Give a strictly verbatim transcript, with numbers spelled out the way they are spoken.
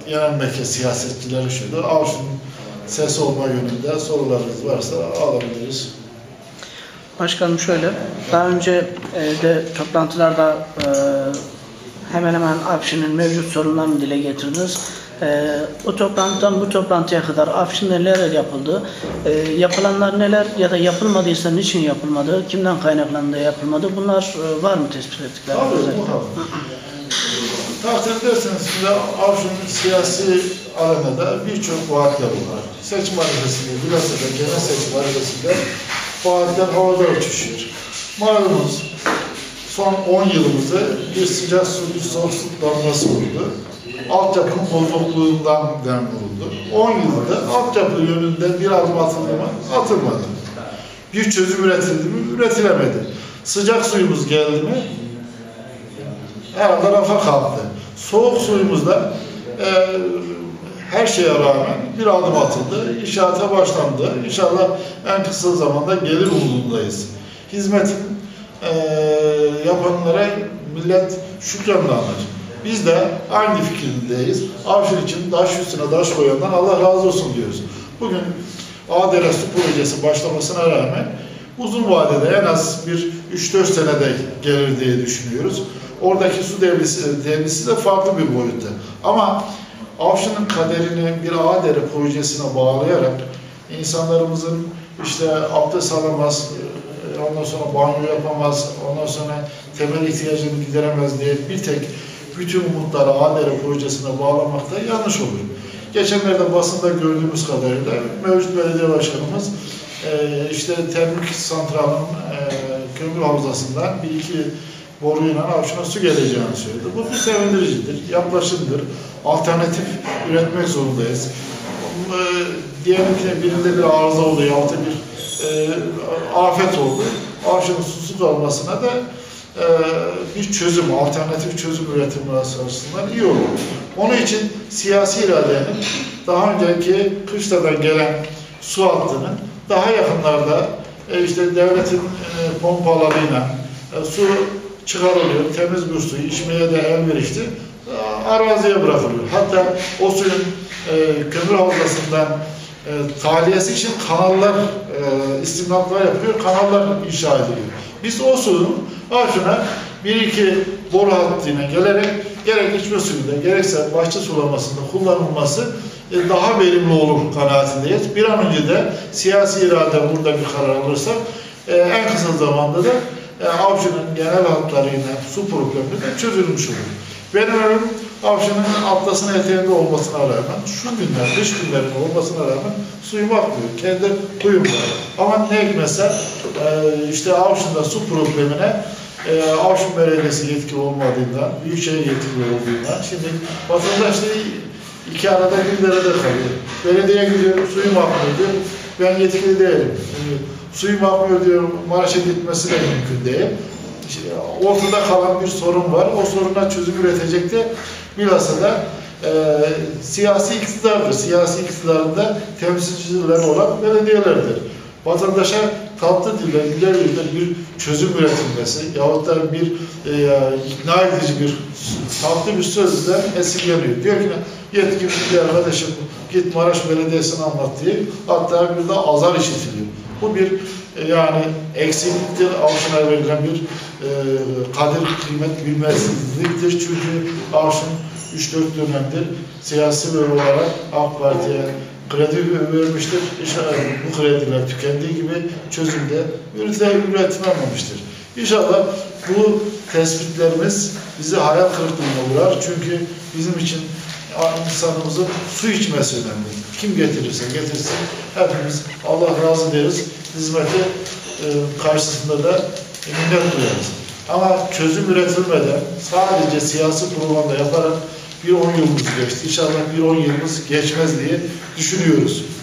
genel merkez siyasetçileri şudur. Avşin'in sesi olma yönünde sorularınız varsa alabiliriz. Başkanım şöyle, daha önce e, de toplantılarda e, hemen hemen Afşin'in mevcut sorunlarını dile getirdiniz. E, o toplantıdan bu toplantıya kadar Afşin'de neler yapıldı? E, yapılanlar neler ya da yapılmadıysa niçin yapılmadı? Kimden kaynaklandı yapılmadı? Bunlar e, var mı tespit ettikler? Tabii, muhakkak. Takdir ederseniz şimdi Afşin'in siyasi alanında birçok vaatler var. Seçim arifesinde, bilhassa da genel seçim arifesinde vaatler havada uçuşuyor. Malumunuz son on yılımızı bir sıcak su, bir soğuk su damlası vurdu. Altyapının bozukluğundan dem vuruldu. on yılda altyapı yönünde bir adım atıldı mı? Atılmadı. Bir çözüm üretildi mi? Üretilemedi. Sıcak suyumuz geldi mi? Herhalde rafa kalktı. Soğuk suyumuzda e, her şeye rağmen bir adım atıldı. İnşaata başlandı. İnşallah en kısa zamanda gelir umudundayız. Hizmetin e, yapanlara millet şükranla anlar. Biz de aynı fikirdeyiz. Afşin için taş üstüne taş koyandan Allah razı olsun diyoruz. Bugün Adere Su Projesi başlamasına rağmen uzun vadede en az bir üç dört senede gelir diye düşünüyoruz. Oradaki su devrisi, devrisi de farklı bir boyutta. Ama Afşin'in kaderini bir Adere projesine bağlayarak insanlarımızın işte abdest alamaz, ondan sonra banyo yapamaz, ondan sonra temel ihtiyacını gideremez diye bir tek bütün umutları Adere projesine bağlamak da yanlış olur. Geçenlerde basında gördüğümüz kadarıyla mevcut belediye başkanımız işte termik santralın kömür havzasından bir iki boruyla Afşin'e su geleceğini söyledi. Bu bir sevindiricidir, yaklaşımdır. Alternatif üretmek zorundayız. Diyelim ki birinde bir arıza oldu, yahut bir e, afet oldu. Afşin'in susuz olmasına da e, bir çözüm, alternatif çözüm üretimi açısından iyi olur. Onun için siyasi iradenin daha önceki kışladan gelen su hattının daha yakınlarda e, işte devletin e, pompalarıyla e, su çıkarılıyor, temiz bir suyu içmeye de elverişli araziye bırakılıyor. Hatta o suyun e, kömür havzasından e, tahliyesi için kanallar, e, istimlaklar yapıyor, kanallar inşa ediliyor. Biz o suyun Afşin'e bir iki boru hattına gelerek gerek içme suyunda gerekse bahçe sulamasında kullanılması e, daha verimli olur kanaatindeyiz. Bir an önce de siyasi irade burada bir karar alırsa e, en kısa zamanda da e, Afşin'in genel hatlarıyla su problemi de çözülmüş olur. Benim önüm Afşin'in atlasının eteğinde olmasına rağmen, şu günler, dış günlerin olmasına rağmen suyum akmıyor. Kendi kuyum var. Ama ne hikmetse e, işte Afşin'de su problemine e, Afşin Belediyesi yetkili olmadığından, Büyükşehir yetkili olduğundan, şimdi vatandaş da iki arada bir derede kalıyor. Belediye gidiyor, suyum akmıyor diyor, ben yetkili değilim. Şimdi, suyum akmıyor diyor, Maraş'a gitmesi de mümkün değil. Ortada kalan bir sorun var. O soruna çözüm üretecek de bilhassa da e, siyasi iktidardır. Siyasi iktidarında temsilciler olan belediyelerdir. Vatandaşa tatlı dille, güler yüzle bir çözüm üretilmesi yahut da bir e, ikna edici bir tatlı bir sözle esirgeniyor. Diyor ki yetkili bir arkadaşım git Maraş Belediyesi'ne anlat diye, hatta bir de azar işitiliyor. Bu bir e, yani eksikliktir, Afşin'e verilen bir e, kadir, kıymet bilmezliktir. Çünkü Afşin üç dört dönemdir siyasi böyle olarak AK Parti'ye kredi vermiştir. İnşallah bu krediler tükendiği gibi çözümde üretilememiştir. İnşallah bu tespitlerimiz bizi hayal kırıklığına uğrar. Çünkü bizim için insanımızın su içmesi önemli. Kim getirirse getirsin hepimiz Allah razı deriz. Hizmeti e, karşısında da minnet duyarız. Ama çözüm üretilmeden sadece siyasi propaganda yaparak bir on yılımız geçti. İnşallah bir on yılımız geçmez diye düşünüyoruz.